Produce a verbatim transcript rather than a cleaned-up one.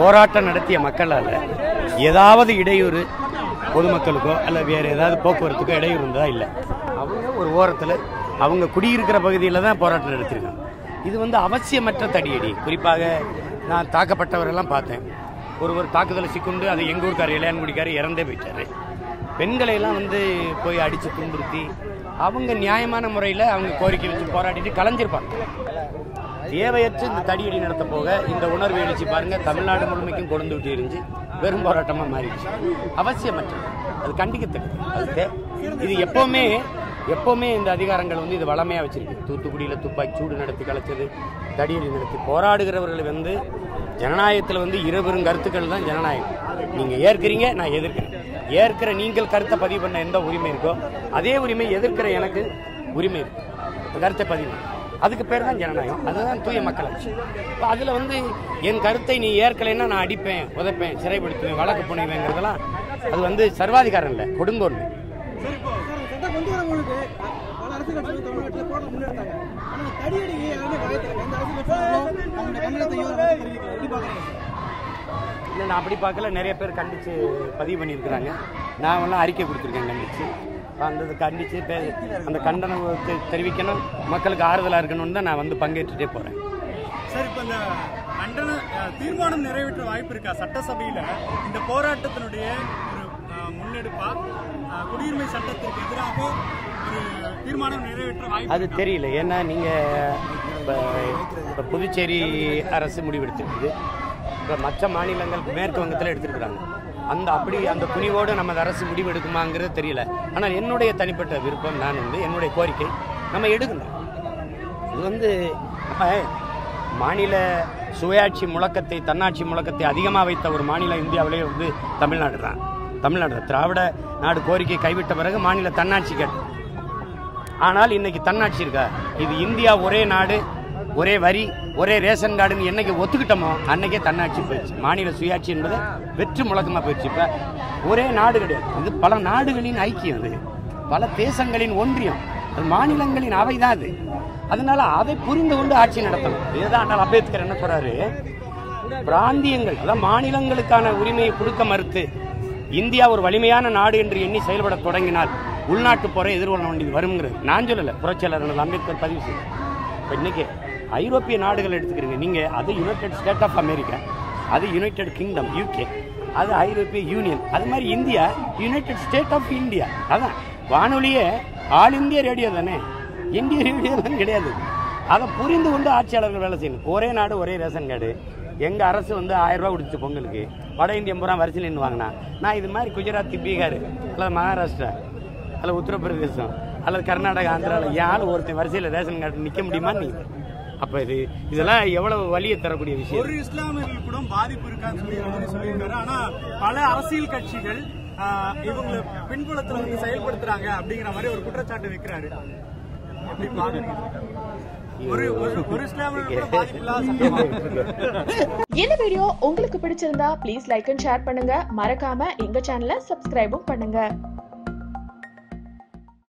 போராட்டம் நடத்திய மக்களால் ஏதாவது இடையூறு பொதுமக்களுக்கோ அல்ல வேறு ஏதாவது போக்குவரத்துக்கோ இடையூறு இருந்ததா இல்லை. அவங்க ஒரு ஓரத்தில் அவங்க குடியிருக்கிற பகுதியில் தான் போராட்டம் நடத்தியிருக்காங்க. இது வந்து அவசியமற்ற தடியடி. குறிப்பாக நான் தாக்கப்பட்டவரெல்லாம் பார்த்தேன். ஒருவர் தாக்குதலை சிக்குண்டு அது எங்கள் ஊருக்கார் இளையான்குடிக்கார் இறந்தே போயிட்டார். பெண்களையெல்லாம் வந்து போய் அடித்து துன்புறுத்தி அவங்க நியாயமான முறையில் அவங்க கோரிக்கை வச்சு போராடிட்டு கலைஞ்சிருப்பாங்க. தேவையற்ற இந்த தடியடி நடத்த போக இந்த உணர்வு எழுச்சி பாருங்கள் தமிழ்நாடு முழுமைக்கும் கொண்டு விட்டு இருந்துச்சு வெறும் போராட்டமாக மாறிடுச்சு. அவசியமற்றது, அது கண்டிக்கத்தக்கது. அதுக்கு இது எப்போவுமே எப்போவுமே இந்த அதிகாரங்கள் வந்து இது வளமையாக வச்சுருக்கு. தூத்துக்குடியில் துப்பாக்கி சூடு நடத்தி கலைச்சது, தடியடி நடத்தி போராடுகிறவர்கள் வந்து ஜனநாயகத்தில் வந்து இருவரும் கருத்துக்கள் தான் ஜனநாயகம். நீங்கள் ஏற்கிறீங்க, நான் எதிர்க்கிறேன். ஏற்கிற நீங்கள் கருத்தை பதிவு பண்ண எந்த உரிமை இருக்கோ அதே உரிமை எதிர்க்கிற எனக்கு உரிமை இருக்கு. கருத்தை பதிவு அதுக்கு பேர் தான் ஜனநாயகம். அதுதான் தூய மக்களாட்சி. இப்போ அதில் வந்து என் கருத்தை நீ ஏற்கலைன்னா நான் அடிப்பேன், உதைப்பேன், சிறைப்படுத்துவேன், வழக்கு புனைவேங்கிறதெல்லாம் அது வந்து சர்வாதிகாரம் இல்லை, கொடுங்கோன்மை. இல்லை நான் அப்படி பார்க்கல. நிறைய பேர் கண்டித்து பதிவு பண்ணியிருக்கிறாங்க. நான் எல்லாம் அறிக்கை கொடுத்துருக்கேன் கண்டித்து. அந்த கண்டித்து அந்த கண்டனத்தை தெரிவிக்கணும், மக்களுக்கு ஆறுதலாக இருக்கணும்னு தான் நான் வந்து பங்கேற்றுட்டே போகிறேன். சார், இப்போ இந்த கண்டன தீர்மானம் நிறைவேற்ற வாய்ப்பு இருக்கா சட்டசபையில்? இந்த போராட்டத்தினுடைய ஒரு முன்னெடுப்பா குடியுரிமை சட்டத்திற்கு எதிராக ஒரு தீர்மானம் நிறைவேற்ற வாய்ப்பு அது தெரியல. ஏன்னா நீங்கள் இப்போ புதுச்சேரி அரசு முடிவெடுத்திருக்குது. இப்போ மற்ற மாநிலங்கள் மேற்கு வங்கத்தில் எடுத்துருக்குறாங்க. அந்த அப்படி அந்த துணிவோடு நமது அரசு முடிவு எடுக்குமாங்கிறது தெரியல. ஆனால் என்னுடைய தனிப்பட்ட விருப்பம், நான் வந்து என்னுடைய கோரிக்கை நம்ம எடுக்கணும். இது வந்து நம்ம மாநில சுயாட்சி முழக்கத்தை தன்னாட்சி முழக்கத்தை அதிகமாக வைத்த ஒரு மாநிலம் இந்தியாவிலே வந்து தமிழ்நாடு தான். தமிழ்நாடு திராவிட நாடு கோரிக்கை கைவிட்ட பிறகு மாநில தன்னாட்சி கேட்டு. ஆனால் இன்னைக்கு தன்னாட்சி இருக்கா? இது இந்தியா ஒரே நாடு ஒரே வரி ஒரே ரேஷன் கார்டுன்னு என்னைக்கு ஒத்துக்கிட்டோமோ அன்னைக்கே தன்னாட்சி போயிடுச்சு. மாநில சுயாட்சி என்பது வெற்று முழக்கமாக போயிடுச்சு. இப்போ ஒரே நாடு கிடையாது, இது பல நாடுகளின் ஐக்கியம், அது பல தேசங்களின் ஒன்றியம், அது மாநிலங்களின் அவை தான் அது. அதனால அதை புரிந்து கொண்டு ஆட்சி நடத்தணும். இதுதான் ஆனால் அம்பேத்கர் என்ன சொல்றாரு, பிராந்தியங்கள் அதாவது மாநிலங்களுக்கான உரிமையை கொடுக்க மறுத்து இந்தியா ஒரு வலிமையான நாடு என்று எண்ணி செயல்பட தொடங்கினால் உள்நாட்டு போரை எதிர்கொள்ள வேண்டியது வருங்கிறது நான் சொல்லலை, புரட்சியாளர் அம்பேத்கர் பதிவு செய்யும். இப்போ இன்னைக்கு ஐரோப்பிய நாடுகள் எடுத்துக்கிறீங்க நீங்கள், அது யுனைடெட் ஸ்டேட் ஆஃப் அமெரிக்கா, அது யுனைடெட் கிங்டம் யூகே, அது ஐரோப்பிய யூனியன். அது மாதிரி India United State of India. அதான் வானொலியே ஆல் இந்தியா ரேடியோ தானே, இந்திய ரேடியோலாம் கிடையாது. அதை புரிந்து கொண்டு ஆட்சியாளர்கள் வேலை செய்யணும். ஒரே நாடு ஒரே ரேஷன் கார்டு. எங்கள் அரசு வந்து ஆயிரம் ரூபா கொடுத்துச்சு பொங்கலுக்கு, வட இந்தியம் பூரா வரிசையில் நின்று வாங்கினா. நான் இது மாதிரி குஜராத் பீகார் அல்லது மகாராஷ்டிரா அல்லது உத்தரப்பிரதேசம் அல்லது கர்நாடகா ஆந்திராவில் யாரும் ஒருத்தர் வரிசையில் ரேஷன் கார்டு நிற்க முடியுமா நீங்கள்? அப்போ இது இதெல்லாம் எவ்வளவு வலியை தரக்கூடிய விஷயம். ஒரு இஸ்லாமியர்கள் கூட பாதிப்பு இருக்கான்னு சொல்லி சொல்லியிருக்காரு. ஆனால் பல அரசியல் கட்சிகள் இவங்களை பின்புலத்தில் வந்து செயல்படுத்துறாங்க அப்படிங்கிற மாதிரி ஒரு குற்றச்சாட்டு வைக்கிறாரு. எப்படி பாக்குறீங்க? இந்த வீடியோ உங்களுக்கு பிடிச்சிருந்தா ப்ளீஸ் லைக் அண்ட் ஷேர் பண்ணுங்க. மறக்காம எங்க சேனலை சப்ஸ்கிரைபும் பண்ணுங்க.